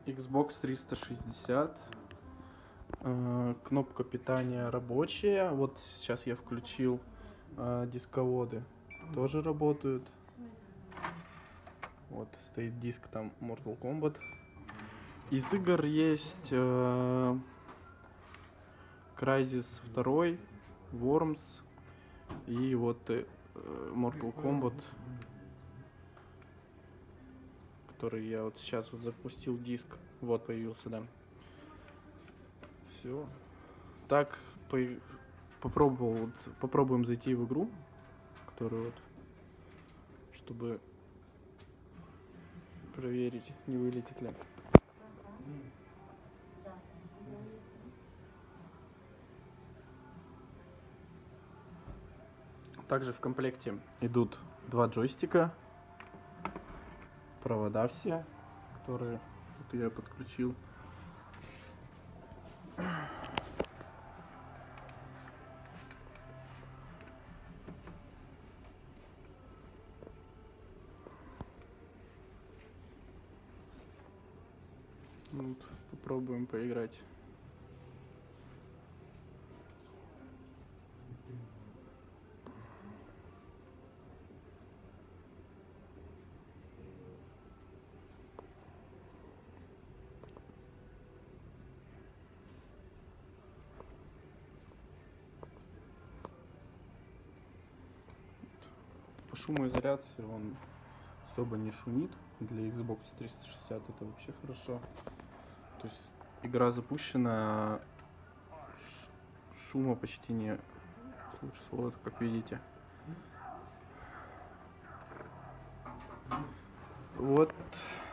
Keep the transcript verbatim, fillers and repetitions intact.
Xbox триста шестьдесят. Э, кнопка питания рабочая. Вот сейчас я включил э, дисководы. Тоже работают. Вот стоит диск, там Mortal Kombat. Из игр есть э, Crysis два, Worms и вот э, Mortal Kombat, который я вот сейчас вот запустил диск. Вот появился, да. Все. Так по попробовал, вот, попробуем зайти в игру, которую вот, чтобы проверить, не вылетит ли. Также в комплекте идут два джойстика, провода все, которые вот я подключил. Вот, попробуем поиграть. По шумоизоляции он особо не шумит. Для Xbox триста шестьдесят это вообще хорошо. То есть игра запущена, шума почти не слышится. Вот, как видите. Вот.